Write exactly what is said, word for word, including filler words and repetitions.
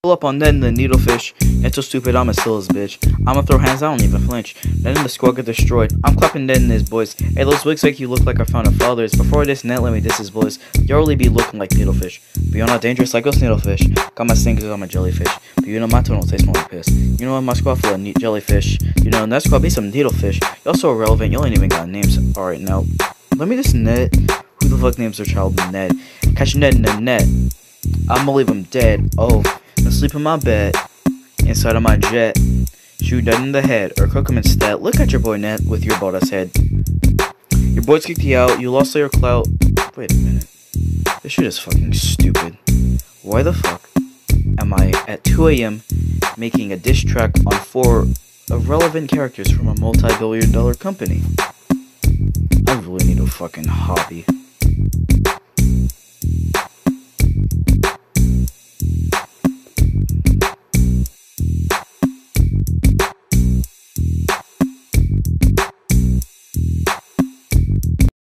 Pull up on Ned and the Needlefish. It's so stupid, I'ma still his bitch. I'ma throw hands, I don't even flinch. Ned and the squad get destroyed. I'm clapping Ned and his boys. Hey, those wigs make you look like our founding fathers. Before this Ned, let me diss his boys. You already be looking like Needlefish. But you're not dangerous like those Needlefish. Got my stingers, I'm a jellyfish. But you know my tone will taste more like piss. You know what, my squad full of neat jellyfish. You know, in that squad be some Needlefish. Y'all so irrelevant, y'all ain't even got names. Alright, now, let me just Ned. Who the fuck names their child Ned? Catch Ned in the net. I'ma leave him dead. Oh. And sleep in my bed, inside of my jet, shoot Ned in the head, or cook him instead. Look at your boy Ned with your bald ass head. Your boys kicked you out, you lost all your clout. Wait a minute, this shit is fucking stupid. Why the fuck am I at two A M making a diss track on four irrelevant characters from a multi-billion dollar company? I really need a fucking hobby.